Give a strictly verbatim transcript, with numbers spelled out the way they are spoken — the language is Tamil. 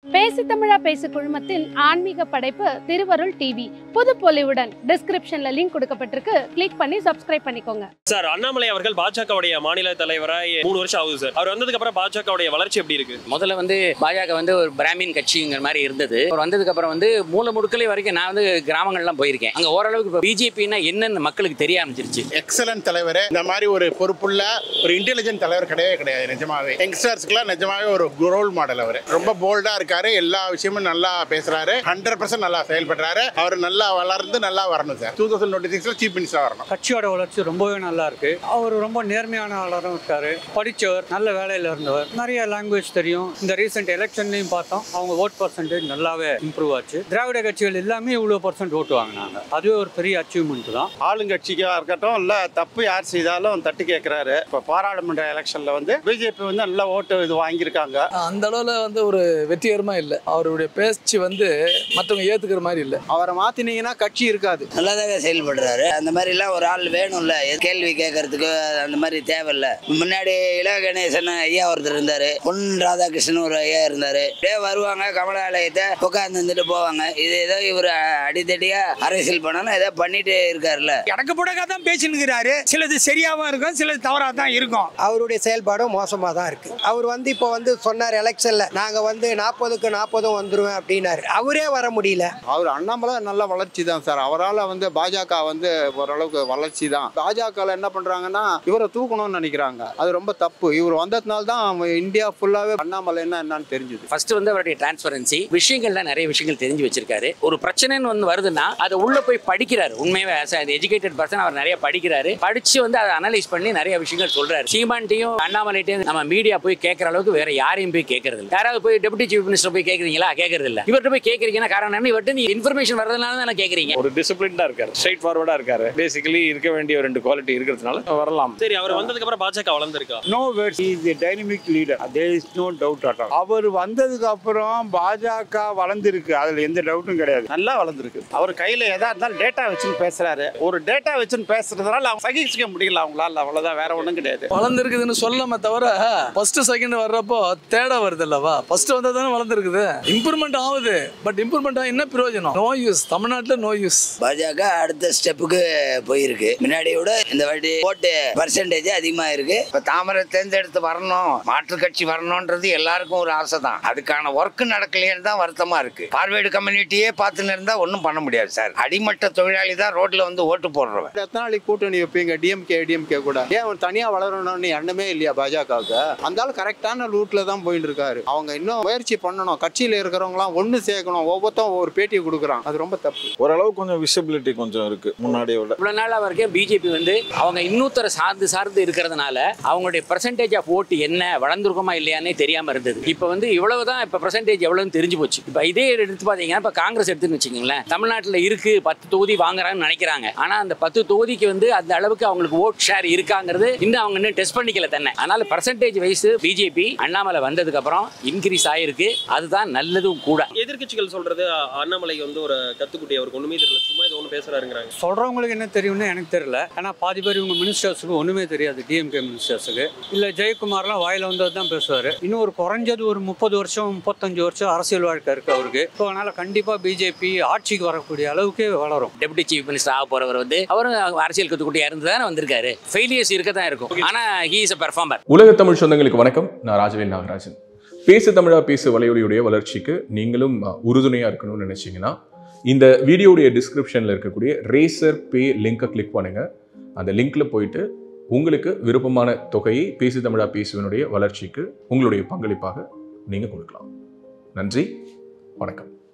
பேசி தமிழா பேசு குழுமத்தின் ஆன்மீக படைப்பு திருவருள் டிவி புது பொலிவுடன் டிஸ்கிரிப்ஷன்ல லிங்க் கொடுக்கப்பட்டிருக்கு. கிளிக் பண்ணி சப்ஸ்கிரைப் பண்ணிக்கோங்க. சார், அண்ணாமலை அவர்கள் பாஜகவுடைய மாநில தலைவராய் மூணு வருஷம் ஆகுது சார். அவர் வந்ததுக்கு அப்புறம் பாஜகவுடைய வளர்ச்சி எப்படி இருக்கு? முதல்ல வந்து பாஜக வந்து ஒரு பிராமின் கட்சிங்கிற மாதிரி இருந்தது. அவர் வந்ததுக்கு அப்புறம் வந்து மூல முடுக்கலை வரைக்கும் நான் வந்து கிராமங்கள்லாம் போயிருக்கேன். அங்க ஓரளவுக்கு இப்போ பிஜேபின்னா என்னன்னு மக்களுக்கு தெரிய ஆரம்பிச்சிருச்சு. எக்ஸலன்ட் தலைவர், இந்த மாதிரி ஒரு பொறுப்புள்ள ஒரு இன்டெலிஜென்ட் தலைவர் கிடையவே கிடையாது. நிஜமாவே யங்ஸ்டர்ஸ்க்குலாம் நிஜமாவே ஒரு ரோல் மாடல். அவர் ரொம்ப போல்டா இருக்காரு, எல்லா விஷயமும் நல்லா பேசுறாரு, ஹண்ட்ரட் பர்சன்ட் நல்லா செயல்படுறாரு. அவர் நல்லா வளர்ந்து நல்லா வரணும் சார். டூ தௌசண்ட் டுவெண்ட்டி சிக்ஸ்ல சீஃப் மினிஸ்டர் வரணும். கட்சியோட வளர்ச்சி ரொம்பவே நல்லா இருக்கு. அவர் ரொம்ப நேர்மையான ஆளரும் இருக்காரு, படிச்சவர், நல்ல வேலையில இருந்தவர், நிறைய லாங்குவேஜ் தெரியும். இந்த ரீசெண்ட் எலெக்ஷன்லையும் பார்த்தோம், அவங்க ஓட் பர்சன்டேஜ் நல்லாவே இம்ப்ரூவ் ஆச்சு. திராவிட கட்சிகள் எல்லாமே இவ்வளவு பர்சன்ட் ஓட்டு வாங்கினாங்க. அதுவே ஒரு பெரிய அச்சீவ்மெண்ட் தான். ஆளுங்கட்சிக்கா இருக்கட்டும் இல்ல தப்பு யார் செய்தாலும் தட்டி கேட்கிறாரு. இப்ப பாராளுமன்ற எலெக்ஷன்ல வந்து பிஜேபி வந்து நல்ல ஓட்டு இது வாங்கியிருக்காங்க. அந்த அளவுல வந்து ஒரு வெற்றிகரமா இல்ல. அவருடைய பேச்சு வந்து மற்றவங்க ஏத்துக்கிற மாதிரி இல்ல. அவரை மாத்தினீங்கன்னா கட்சி இருக்காது. நல்லாதாங்க செயல்படுறாரு. அந்த மாதிரி எல்லாம் ஒரு ஆள் வேணும்ல, கேள்வி கேட்கறதுக்கு அந்த மாதிரி தேவையில்ல. முன்னாடி இள கணேசன் ஐயா ஒருத்தர் இருந்தாரு, பொன் ராதாகிருஷ்ணன் ஒரு ஐயா இருந்தாரு. வருவாங்க, கமலாலயத்தை உட்கார்ந்து வந்துட்டு போவாங்க. இது ஏதோ இவர் அடித்தடியா அரசியல் பண்ணணும் ஏதோ பண்ணிட்டு இருக்காருல்ல. எனக்கு புடகா தான் பேசினுக்கிறாரு. சிலது சரியாவும் இருக்கும், சிலது தவறா தான் இருக்கும். அவருடைய செயல்பாடும் மோசமா தான் இருக்கு. அவர் வந்து இப்போ வந்து சொன்னார் எலெக்ஷன்ல நாங்க வந்து நாற்பதுக்கு நாற்பதும் வந்துருவேன் அப்படின்னாரு. அவரே வர முடியல. அவர் அண்ணாமலை நல்ல வளர்ச்சி தான் சார். அவரால் வந்து பாஜக வந்து ஓரளவுக்கு வளர்ச்சி தான். பாஜக என்ன பண்றாங்கன்னா இவரை தூக்கணும்னு நினைக்கிறாங்க. அது ரொம்ப தப்பு. இவர் வந்ததுனால தான் இந்தியா ஃபுல்லாவே அண்ணாமலை என்ன என்னன்னு தெரிஞ்சது. ஃபர்ஸ்ட் வந்து அவருடைய டிரான்ஸ்பரன்சி விஷயங்கள்ல நிறைய விஷயங்கள் தெரிஞ்சு வச்சிருக்காரு. ஒரு பிரச்சனைன்னு வந்து வருதுன்னா அதை உள்ள போய் படிக்கிறாரு. உண்மையாவே எஜுகேட்டட் பர்சன் அவர் நிறைய படிக்கிறாரு. படிச்சு வந்து அதை அனலைஸ் பண்ணி நிறைய விஷயங்கள் சொல்றாரு. சீமான்ட்டையும் அண்ணாமலைட்டையும் நம்ம மீடியா போய் கேட்கற அளவுக்கு வேற யாரையும் போய் கேட்கறது இல்லை. யாராவது போய் டெபுட்டி சீஃப் மினிஸ்டர் போய் கேட்கறீங்களா? கேட்கறது இல்ல. இவர்கிட்ட போய் கேட்கறீங்கன்னா காரணம் என்ன? இவர்கிட்ட நீங்க இன்ஃபர்மேஷன் வரதுனால தானே கேட்கறீங்க. ஒரு டிசிப்ளின்டா இருக்காரு, ஸ்ட்ரைட் ஃபார்வர்டா இருக்காரு. பேசிக்கலி இருக்க வேண்டிய ரெண்டு குவாலிட்டி இருக்கிறதுனால வரலாம். சரி, அவர் வந்ததுக்கு அப்புறம் பாஜக வளர்ந்திருக்கா? No words, he is a dynamic leader. There is no doubt at all. அவர் வந்ததுக்கு அப்புறம் பாஜக வளர்ந்திருக்கு, அதுல எந்த டவுட்டும் கிடையாது. நல்லா வளர்ந்திருக்கு. அவர் கையில எதா இருந்தாலும் டேட்டா வச்சுன்னு பேசுறாரு. ஒரு டேட்டா வச்சுன்னு பேசுறதுனால அவங்க சகிச்சுக்க முடியல அவங்களால. அவ்வளவுதான், வேற ஒண்ணும் கிடையாது. வளர்ந்துருக்குதுன்னு சொல்லாம தவிர ஃபர்ஸ்ட் செகண்ட் வர்றப்போ தேட வருது இல்லவா? ஃபர்ஸ்ட் வந்தா தானே வளர்ந்துருக்குது. இம்ப்ரூவ்மெண்ட் ஆகுது, பட் இம்ப்ரூவ்மெண்ட் என்ன பிரயோஜனம்? No use. தமிழ்நாட்டில் நோ யூஸ். பாஜக அடுத்த ஸ்டெப்புக்கு போயிருக்கு. முன்னாடி விட இந்த வாட்டி ஓட்டு பர்சன்டேஜ் அதிகமா இருக்கு. இப்ப தாமரை தேர்ந்தெடுத்து வரணும், மாற்று கட்சி வரணும்ன்றது எல்லாருக்கும் ஒரு ஆசை தான். அதுக்கான ஒர்க் நடக்கலையேன்னு தான் வருத்தமா இருக்கு. பார்வேர்டு கம்யூனிட்டியே பார்த்துன்னு இருந்தா ஒன்றும் பண்ண முடியாது சார். அடிமட்ட தொழிலாளி தான் ரோட்ல வந்து ஓட்டு போடுறவன். எத்தனை நாளைக்கு கூட்டணி வைப்பீங்க? டிஎம்கே டிஎம்கே கூட ஏன் அவன் தனியா வளரணும்னு எண்ணமே இல்லையா பாஜகவுக்கு? அந்த கரெக்டான ரூட்ல தான் போயிட்டு இருக்காரு. அவங்க இன்னும் முயற்சி பண்ணணும். கட்சியில இருக்கிறவங்களாம் ஒண்ணு சேர்க்கணும். ஒவ்வொருத்தரும் ஒவ்வொரு பேட்டியை கொடுக்குறான். அது ரொம்ப தப்பு. ஓரளவு கொஞ்சம் விசிபிலிட்டி கொஞ்சம் இருக்கு முன்னாடியை விட. இவ்வளவு நாள் வரைக்கும் பிஜேபி வந்து அவங்க இன்னொருத்தர சார்ந்து சார்ந்து இருக்கிறதுனால அவங்களுடைய பெர்சன்டேஜ் ஆஃப் ஓட்டு என்ன வளர்ந்துருக்குமா இல்லையானே தெரியாம இருந்தது. இப்ப வந்து இவ்வளவுதான், இப்ப பெர்சன்டேஜ் எவ்வளவுன்னு தெரிஞ்சு போச்சு. இப்ப இதே எடுத்து பாத்தீங்கன்னா இப்ப காங்கிரஸ் எடுத்துன்னு வச்சுக்கீங்களேன், தமிழ்நாட்டில் இருக்கு பத்து தொகுதி வாங்குறாங்கன்னு நினைக்கிறாங்க. ஆனா அந்த பத்து தொகுதிக்கு வந்து அந்த அளவுக்கு அவங்களுக்கு ஓட் ஷேர் இருக்காங்கிறது இன்னும் அவங்க இன்னும் டெஸ்ட் பண்ணிக்கல தானே. அதனால பெர்சன்டேஜ் வைஸ் பிஜேபி அண்ணாமலை வந்ததுக்கு அப்புறம் இன்க்ரீஸ் ஆயிருக்கு. அதுதான் நல்லதும் கூட. எதிர்கட்சிகள் சொல்றது அண்ணாமலை வந்து ஒரு கத்துக்குட்டி, அவருக்கு ஒண்ணுமே தெரியல, சும்மா ஏதோ ஒண்ணு பேசுறாருங்கிறாங்க. சொல்றவங்களுக்கு என்ன தெரியும்னு எனக்கு தெரியல. ஆனா பாதி பேர் இவங்க மினிஸ்டர்ஸுக்கு ஒண்ணுமே தெரியாது. டிஎம்கே மினிஸ்டர்ஸுக்கு இல்ல ஜெயக்குமார்லாம் வாயில வந்தது தான் பேசுவாரு. இன்னும் ஒரு குறைஞ்சது ஒரு முப்பது வருஷம் முப்பத்தஞ்சு வருஷம் அரசியல் வாழ்க்கை இருக்கு அவருக்கு. அதனால கண்டிப்பா பிஜேபி ஆட்சிக்கு வரக்கூடிய அளவுக்கு வளரும். டெபுட்டி சீஃப் மினிஸ்டர் ஆக போறவர் வந்து அவரும் அரசியல் கத்துக்குட்டியா இருந்து தானே வந்திருக்காரு. ஃபெயிலியர்ஸ் இருக்கத்தான் இருக்கும். ஆனா ஹி இஸ் எ பெர்ஃபார்மர். உலக தமிழ் சொந்தங்களுக்கு வணக்கம். நான் ராஜவேல் நாகராஜன். பேசு தமிழா பேசு வலையொலியுடைய வளர்ச்சிக்கு நீங்களும் உறுதுணையா இருக்கணும்னு நினைச்சீங்கன்னா இந்த வீடியோடைய டிஸ்கிரிப்ஷன்ல இருக்கக்கூடிய ரேசர் பே லிங்கை கிளிக் பண்ணுங்க. அந்த லிங்க்ல போயிட்டு உங்களுக்கு விருப்பமான தொகையை பேசு தமிழா பேசுவனுடைய வளர்ச்சிக்கு உங்களுடைய பங்களிப்பாக நீங்க கொடுக்கலாம். நன்றி, வணக்கம்.